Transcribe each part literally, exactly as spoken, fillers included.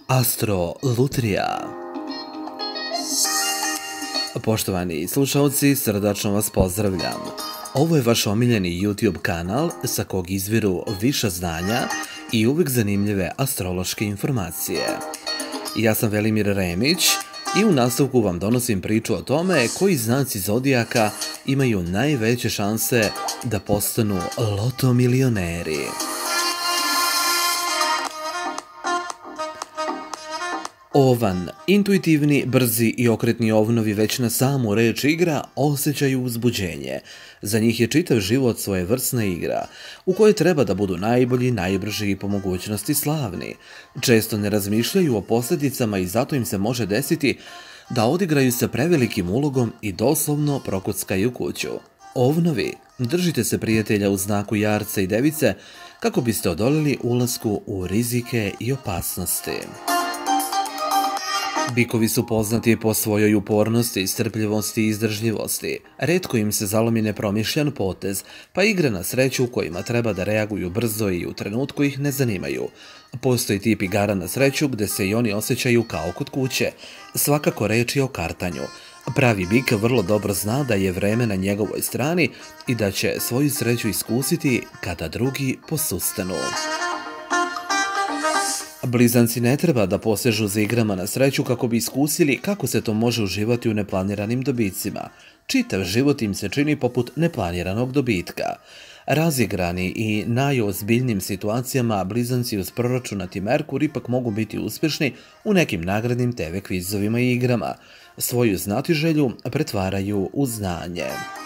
Astro Lutrija. Poštovani slušalci, srdačno vas pozdravljam. Ovo je vaš omiljeni YouTube kanal sa kog izviru viša znanja i uvijek zanimljive astrološke informacije. Ja sam Velimir Remić i u nastavku vam donosim priču o tome koji znaci zodijaka imaju najveće šanse da postanu loto milioneri. Ovan, intuitivni, brzi i okretni ovnovi već na samu reč igra osjećaju uzbuđenje. Za njih je čitav život svojevrsna igra, u kojoj treba da budu najbolji, najbrži i po mogućnosti slavni. Često ne razmišljaju o posljedicama i zato im se može desiti da odigraju se prevelikim ulogom i doslovno prokockaju kuću. Ovnovi, držite se prijatelja u znaku Jarca i Device kako biste odoljeli ulasku u rizike i opasnosti. Bikovi su poznati po svojoj upornosti, strpljivosti i izdržljivosti. Retko im se zalomi nepromišljan potez, pa igre na sreću u kojima treba da reaguju brzo i u trenutku ih ne zanimaju. Postoji tip igara na sreću gde se i oni osjećaju kao kod kuće. Svakako reč je o kartanju. Pravi bik vrlo dobro zna da je vreme na njegovoj strani i da će svoju sreću iskusiti kada drugi posustanu. Blizanci ne treba da posežu za igrama na sreću kako bi iskusili kako se to može uživati u neplaniranim dobicima. Čitav život im se čini poput neplaniranog dobitka. Razigrani i najozbiljnijim situacijama blizanci uz proračunati Merkur ipak mogu biti uspješni u nekim nagradnim te ve kvizovima i igrama. Svoju znatiželju pretvaraju u znanje.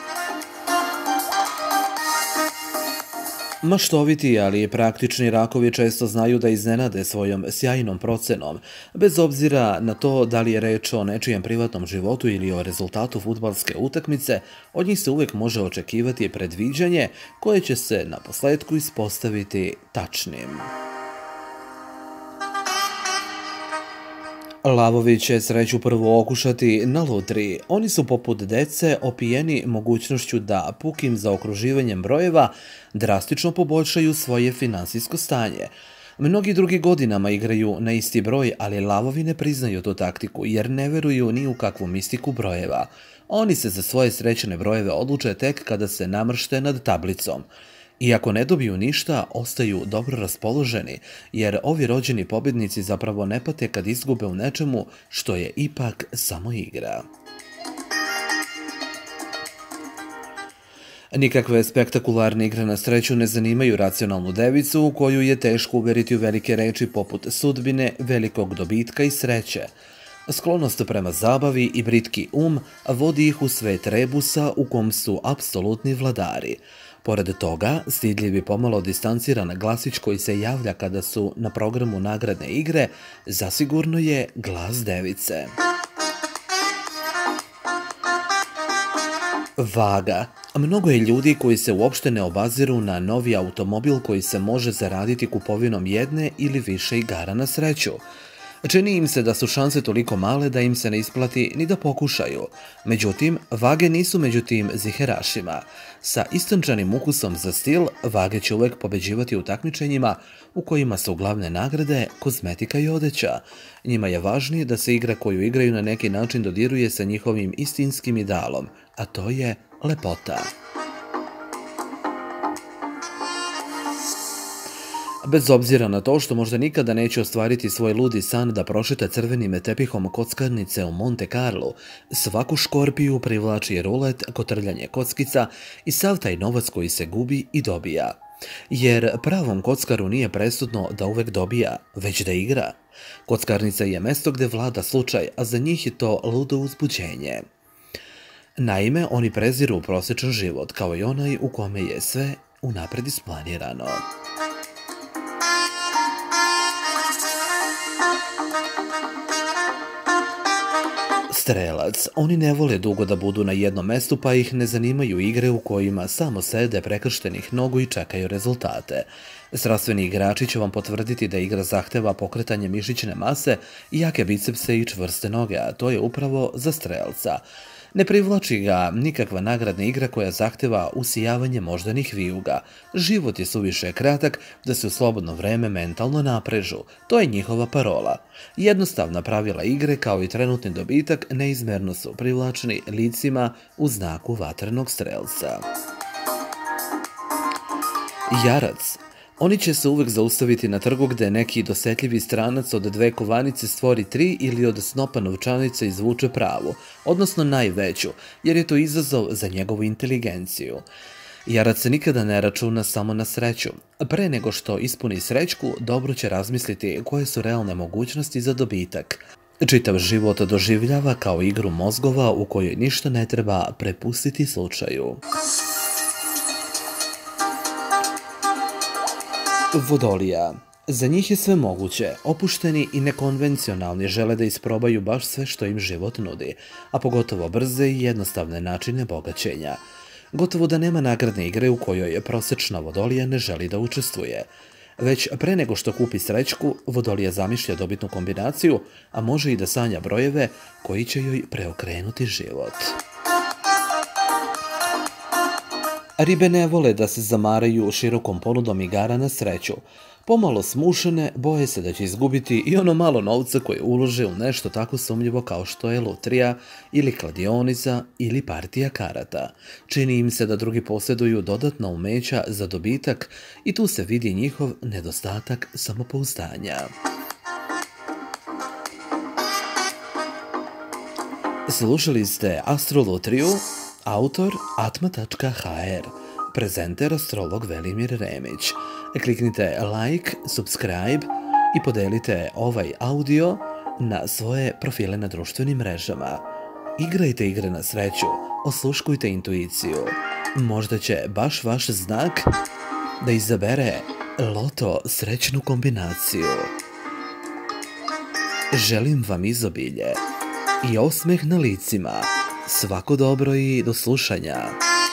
Maštoviti, ali i praktični rakovi često znaju da iznenade svojom sjajnom procenom. Bez obzira na to da li je reč o nečijem privatnom životu ili o rezultatu fudbalske utakmice, od njih se uvijek može očekivati predviđanje koje će se na posledku ispostaviti tačnim. Lavovi će sreću prvo okušati na lutriji. Oni su poput dece opijeni mogućnošću da pukim zaokruživanjem brojeva drastično poboljšaju svoje finansijsko stanje. Mnogi drugi godinama igraju na isti broj, ali lavovi ne priznaju tu taktiku jer ne veruju ni u kakvu mistiku brojeva. Oni se za svoje srećne brojeve odluče tek kada se namršte nad tablicom. Iako ne dobiju ništa, ostaju dobro raspoloženi, jer ovi rođeni pobjednici zapravo ne pate kad izgube u nečemu što je ipak samo igra. Nikakve spektakularne igre na sreću ne zanimaju racionalnu devicu u koju je teško uveriti u velike reči poput sudbine, velikog dobitka i sreće. Sklonost prema zabavi i britki um vodi ih u svet rebusa u kom su apsolutni vladari. Pored toga, stidljiv i pomalo distanciran glasić koji se javlja kada su na programu nagradne igre, zasigurno je glas device. Vaga. Mnogo je ljudi koji se uopšte ne obaziru na novi automobil koji se može zaraditi kupovinom jedne ili više igara na sreću. Čini im se da su šanse toliko male da im se ne isplati ni da pokušaju. Međutim, vage nisu među tim ziherašima. Sa istančanim ukusom za stil, vage će uvek pobeđivati u takmičenjima u kojima su glavne nagrade kozmetika i odeća. Njima je važnije da se igra koju igraju na neki način dodiruje sa njihovim istinskim idealom, a to je lepota. Bez obzira na to što možda nikada neće ostvariti svoj ludi san da prošeta crvenim tepihom kockarnice u Monte Carlo, svaku škorpiju privlači rulet, kotrljanje kockica i sav taj novac koji se gubi i dobija. Jer pravom kockaru nije presudno da uvek dobija, već da igra. Kockarnica je mesto gde vlada slučaj, a za njih je to ludo uzbuđenje. Naime, oni preziru prosječan život, kao i onaj u kome je sve unapred isplanirano. Strelac. Oni ne vole dugo da budu na jednom mestu pa ih ne zanimaju igre u kojima samo sede prekrštenih nogu i čekaju rezultate. Strastveni igrači će vam potvrditi da igra zahteva pokretanje mišićne mase, jake bicepse i čvrste noge, a to je upravo za strelca. Ne privlači ga nikakva nagradna igra koja zahteva usijavanje moždanih vijuga. Život je suviše kratak da se u slobodno vreme mentalno naprežu. To je njihova parola. Jednostavna pravila igre kao i trenutni dobitak neizmerno su privlačni licima u znaku vatrenog strelca. Jarac. Oni će se uvek zaustaviti na trgu gde neki dosetljivi stranac od dve kovanice stvori tri ili od snopa novčanica izvuče pravu, odnosno najveću, jer je to izazov za njegovu inteligenciju. Jarac se nikada ne računa samo na sreću. Pre nego što ispuni srećku, dobro će razmisliti koje su realne mogućnosti za dobitak. Čitav život doživljava kao igru mozgova u kojoj ništa ne treba prepustiti slučaju. Vodolija. Za njih je sve moguće, opušteni i nekonvencionalni žele da isprobaju baš sve što im život nudi, a pogotovo brze i jednostavne načine bogaćenja. Gotovo da nema nagradne igre u kojoj prosečna vodolija ne želi da učestvuje. Već pre nego što kupi srećku, vodolija zamišlja dobitnu kombinaciju, a može i da sanja brojeve koji će joj preokrenuti život. Ribe ne vole da se zamaraju širokom ponudom igara na sreću. Pomalo smušene, boje se da će izgubiti i ono malo novca koje ulože u nešto tako sumnjivo kao što je lutrija ili kladionica ili partija karata. Čini im se da drugi posjeduju dodatna umeća za dobitak i tu se vidi njihov nedostatak samopouzdanja. Slušali ste Astrolutriju, autor atma tačka ha er, prezenter astrolog Velimir Remić. Kliknite like, subscribe i podelite ovaj audio na svoje profile na društvenim mrežama. Igrajte igre na sreću, osluškujte intuiciju. Možda će baš vaš znak da izabere loto srećnu kombinaciju. Želim vam izobilje i osmeh na licima. Svako dobro i do slušanja.